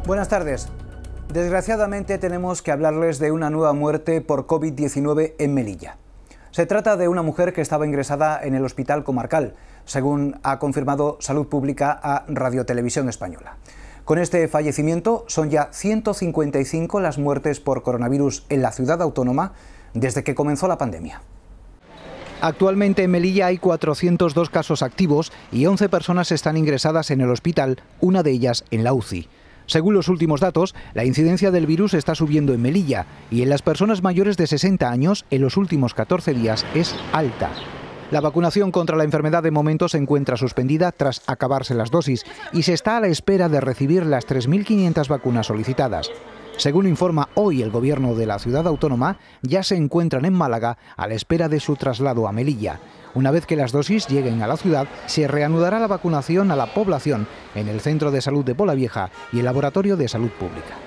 Buenas tardes. Desgraciadamente tenemos que hablarles de una nueva muerte por COVID-19 en Melilla. Se trata de una mujer que estaba ingresada en el Hospital Comarcal, según ha confirmado Salud Pública a Radio Televisión Española. Con este fallecimiento son ya 155 las muertes por coronavirus en la ciudad autónoma desde que comenzó la pandemia. Actualmente en Melilla hay 402 casos activos y 11 personas están ingresadas en el hospital, una de ellas en la UCI. Según los últimos datos, la incidencia del virus está subiendo en Melilla y en las personas mayores de 60 años en los últimos 14 días es alta. La vacunación contra la enfermedad de momento se encuentra suspendida tras acabarse las dosis y se está a la espera de recibir las 3.500 vacunas solicitadas. Según informa hoy el Gobierno de la ciudad autónoma, ya se encuentran en Málaga a la espera de su traslado a Melilla. Una vez que las dosis lleguen a la ciudad, se reanudará la vacunación a la población en el Centro de Salud de Polavieja y el Laboratorio de Salud Pública.